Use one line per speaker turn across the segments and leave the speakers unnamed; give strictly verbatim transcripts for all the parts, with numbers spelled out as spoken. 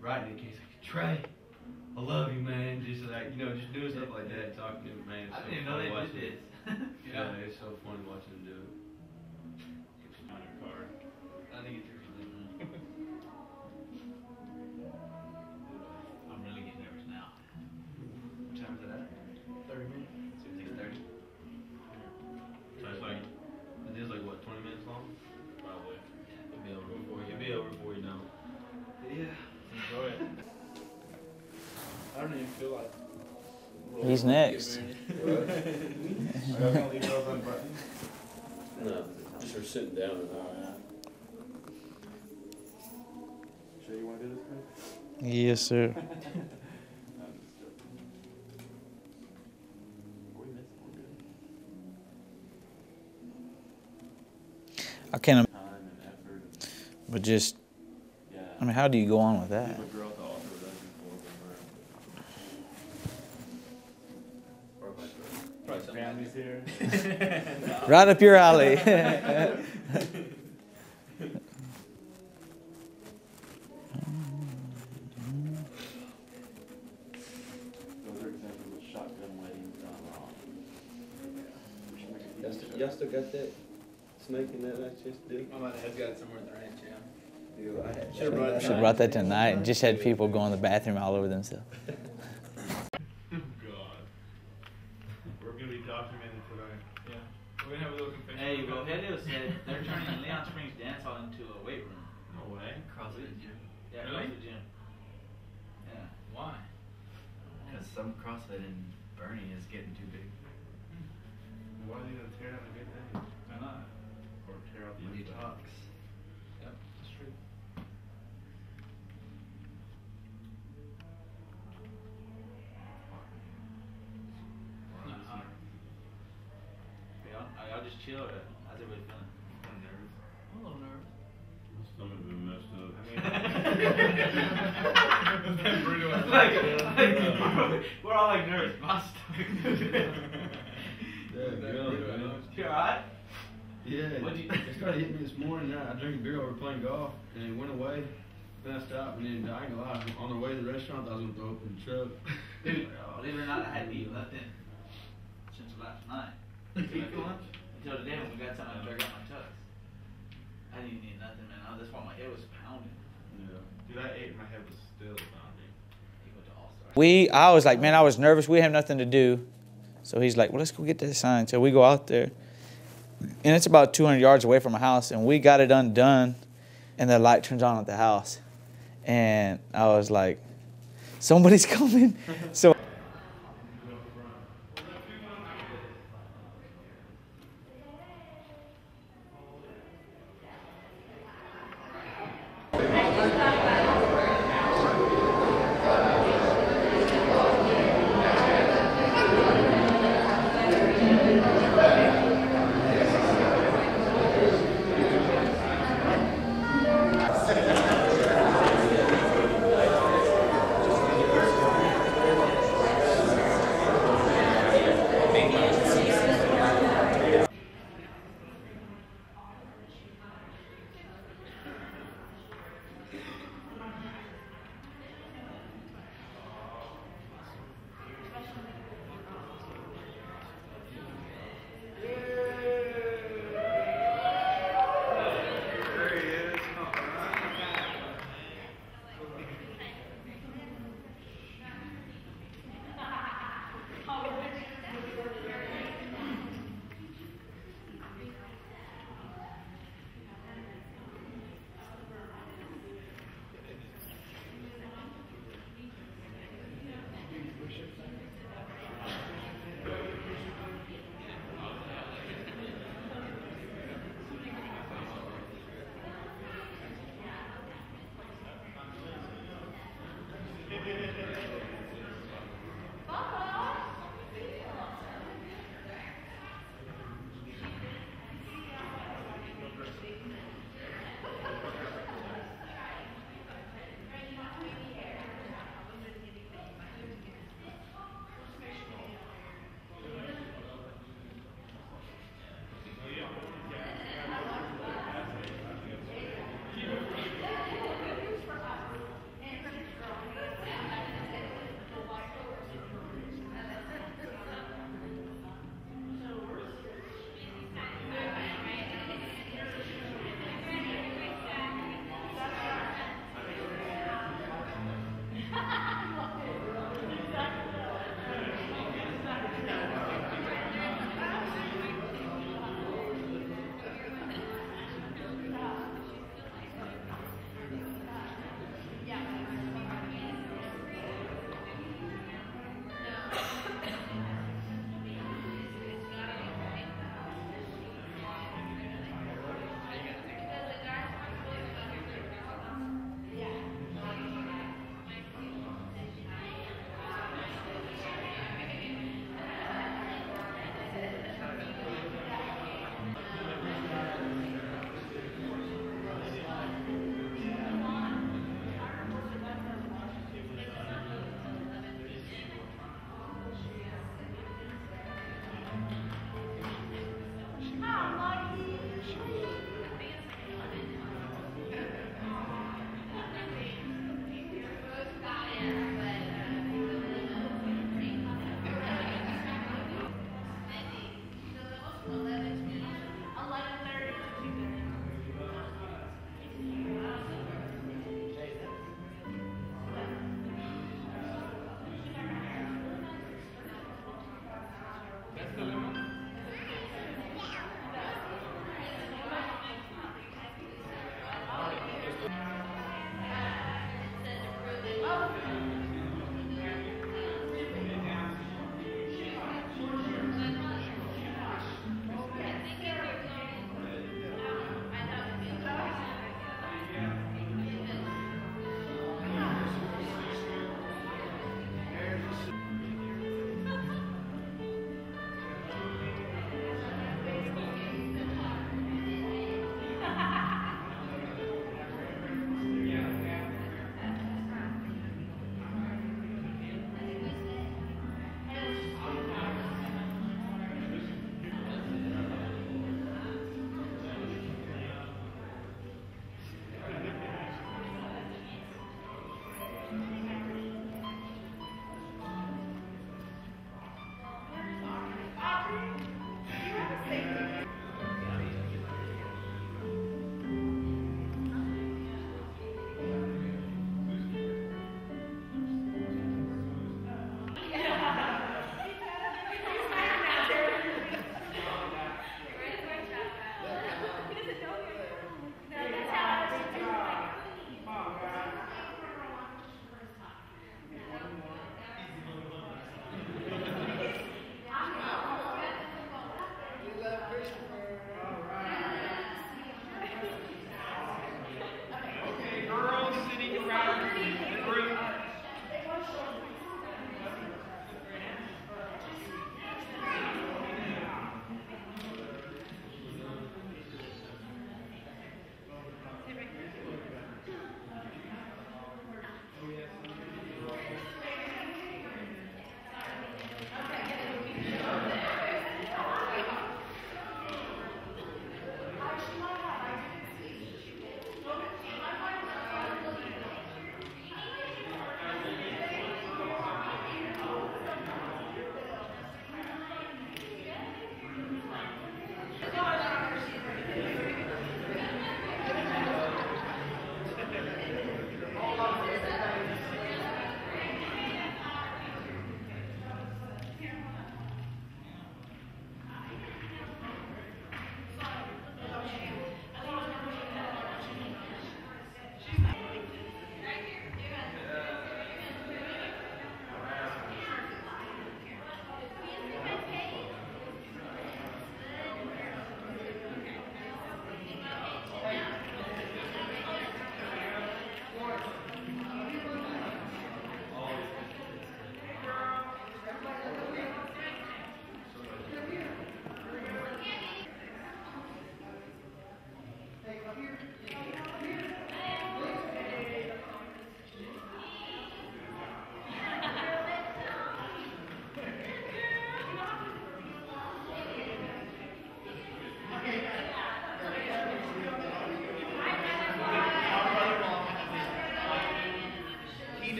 writing it, he's like, Trey, I love you, man. Just like, you know, just doing stuff like that, talking to him, man.
I didn't even know they did this.
Yeah, yeah, it's so funny watching him do it.
On your card. I think it's your I'm really getting nervous now.
What time is it at? thirty minutes.
six thirty.
So it's like, it is like, what, twenty minutes long?
Probably. It'll be over before you, it'll be over before you know.
Yeah.
Enjoy it. I don't even feel like.
He's next.
No, just for sitting down and all that.
Sure you want to do this, Chris?
Yes, sir. I can't.
Time and effort.
But just,
Yeah.
I mean, how do you go on with that?
People grow the author does before, or vice versa.
Probably something
Families here.
Right up your alley.
Those are examples of shotgun weddings gone wrong.
Y'all still, y'all still got that snake in that night chest deal?
My mother has got it somewhere at the ranch, yeah.
Deal, I had.
Should've brought it
Should have brought that tonight and just had people go in the bathroom all over themselves.
God. We're gonna be documented today.
Yeah. We're gonna have a little confession. Hey, well, Helio said they're turning Leon Springs Dance Hall into a weight room.
No way.
CrossFit gym.
Yeah,
Really?
CrossFit gym. Yeah. Why?
Because some CrossFit in Bernie is getting too big.
Why are you gonna tear down a good thing?
Why not?
Or tear out the
Money
inside?
talks.
Yep, that's true. Uh-uh. Y'all, y'all just chill. Or how's everybody feeling?
I'm nervous.
I'm a little nervous.
My stomach's been messed up.
like, like, we're all like nervous. My stomach.
Yeah, good, man.
You alright?
Yeah,
What'd you-
it started hitting me this morning. I I drank beer while we were playing golf, and it went away. Then I stopped, and then I ain't gonna lie, on the way to the restaurant, I was gonna throw up in the truck.
Dude, believe it or not, I hadn't eaten nothing since last night. Until lunch? Until today when we got time to drag out my tux. I didn't eat nothing, man. Oh, that's why my head was pounding.
Yeah.
Dude, I ate, my head was still pounding.
He went to All-Star.
We, I was like, man, I was nervous. We have nothing to do. So he's like, well, let's go get that sign. So we go out there. And it's about two hundred yards away from my house. And we got it undone. And the light turns on at the house. And I was like, somebody's coming. So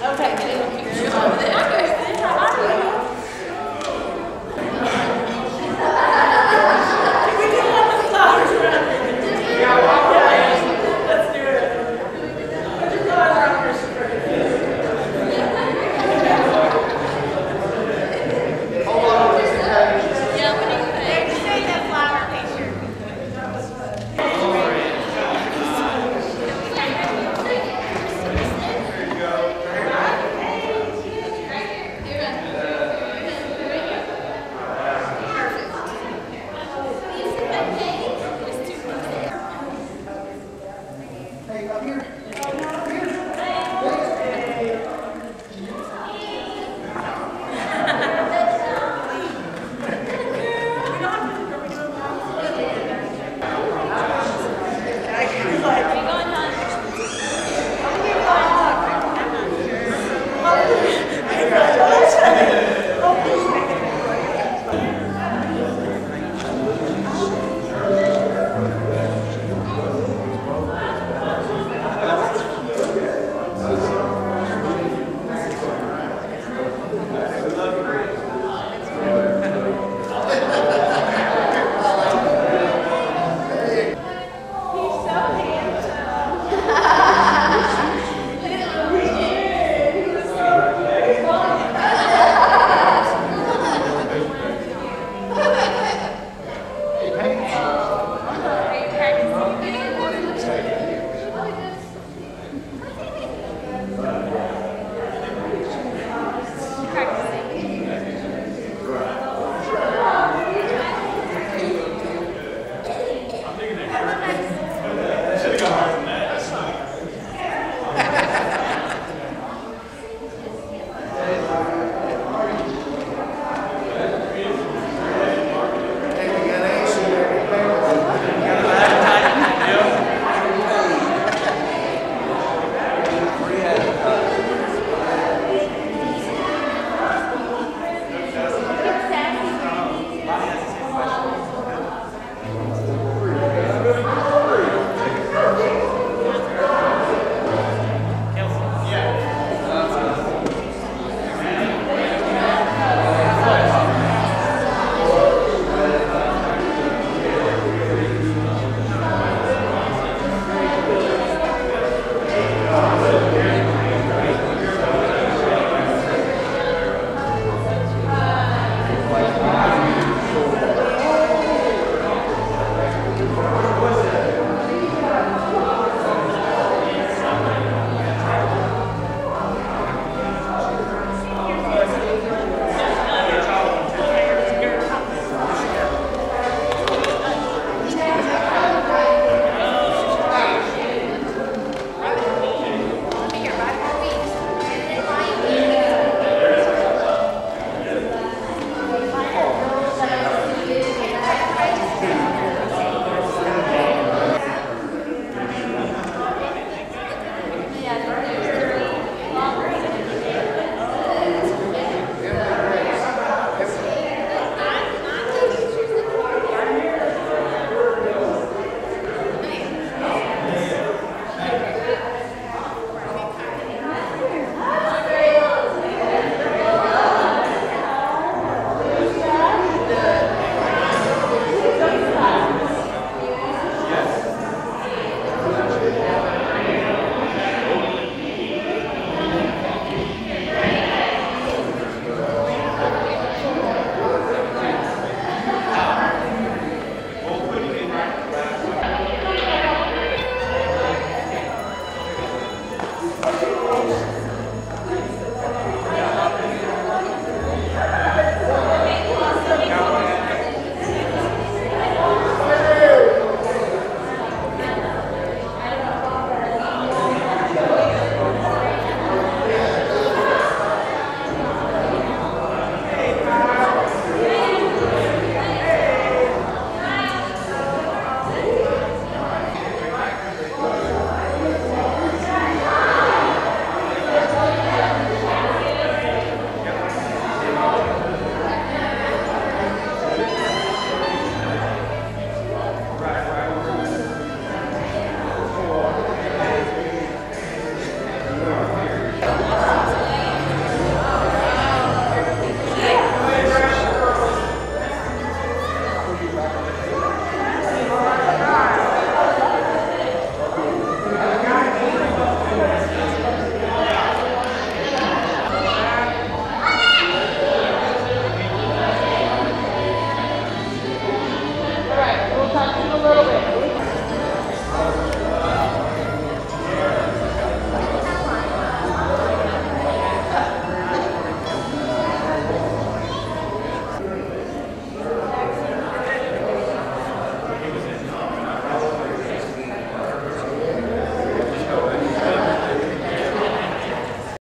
Okay, getting a picture of it.